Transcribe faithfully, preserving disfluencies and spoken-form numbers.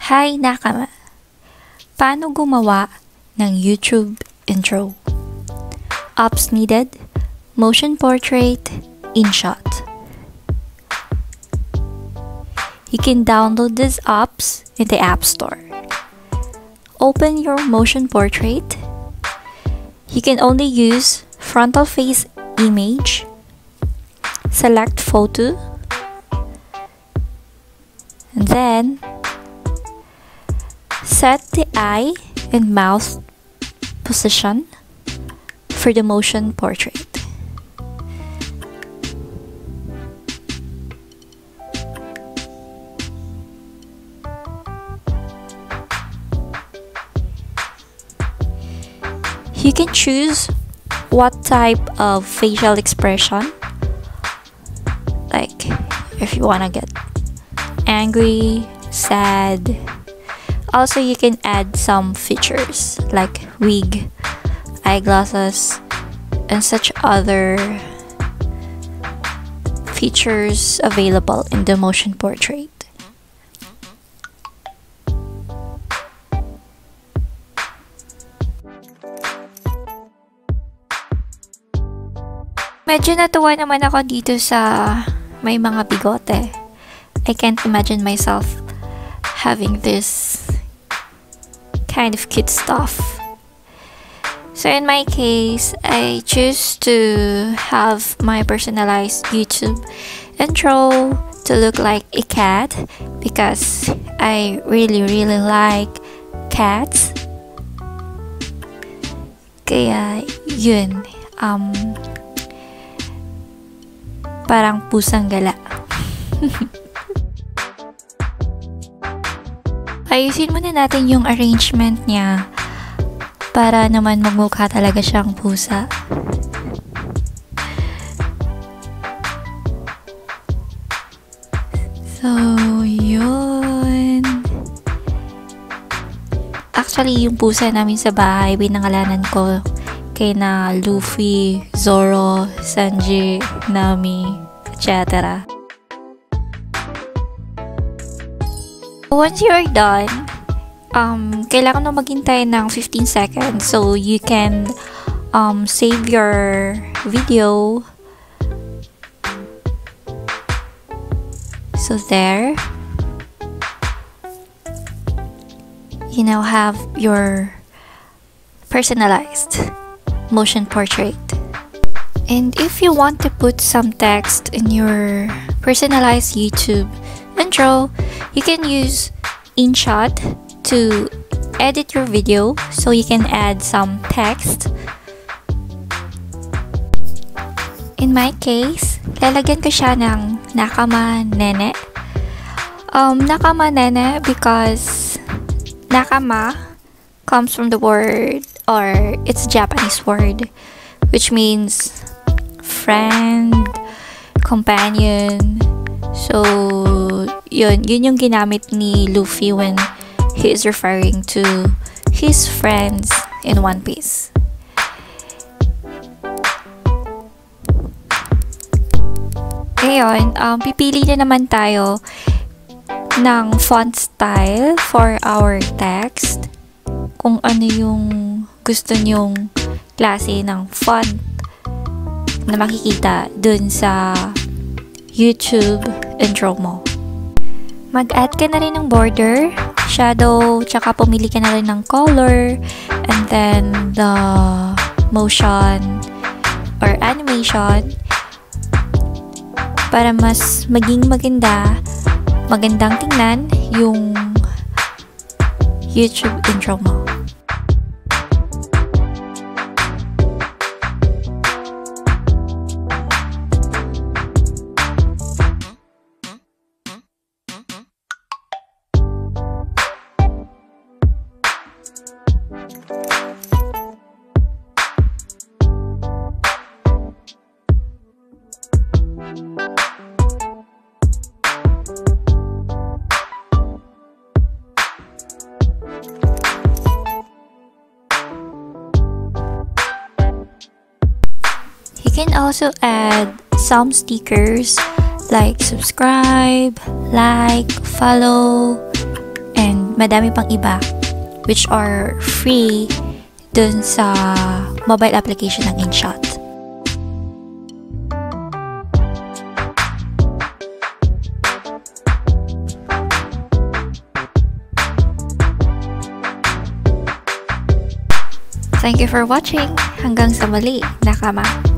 Hi Nakama! Paano gumawa ng YouTube intro? Apps needed: motion portrait, InShot. You can download these apps in the App Store. Open your motion portrait. You can only use frontal face image. Select photo. And then set the eye and mouth position for the motion portrait. You can choose what type of facial expression, like if you want to get angry, sad. Also, you can add some features like wig, eyeglasses, and such other features available in the motion portrait. Medyo natuwa naman ako dito sa may mga bigote. I can't imagine myself having this kind of cute stuff. So in my case, I choose to have my personalized YouTube intro to look like a cat because I really really like cats. Kaya yun, um, parang pusang gala. Ayusin muna natin yung arrangement niya para naman magmukha talaga siyang pusa. So, yun. Actually, yung pusa namin sa bahay, binangalanan ko kay na Luffy, Zoro, Sanji, Nami, et cetera. Once you are done, um, kailangan mo maghintay ng fifteen seconds so you can um, save your video. So there, you now have your personalized motion portrait. And if you want to put some text in your personalized YouTube intro, you can use InShot to edit your video so you can add some text. In my case, lalagyan ko siya ng Nakama Nene. Um, Nakama Nene because Nakama comes from the word, or it's a Japanese word, which means friend, companion. So, yun, yun yung ginamit ni Luffy when he is referring to his friends in One Piece. Ngayon, um, pipili na naman tayo ng font style for our text. Kung ano yung gusto nyong klase ng font na makikita dun sa YouTube intro mo. Mag-add ka na rin ng border, shadow, tsaka pumili ka na rin ng color, and then the motion or animation para mas maging maganda, magandang tingnan yung YouTube intro mo. You can also add some stickers like subscribe, like, follow, and madami pang iba which are free dun sa mobile application ng InShot. Thank you for watching. Hanggang sa muli, Nakama.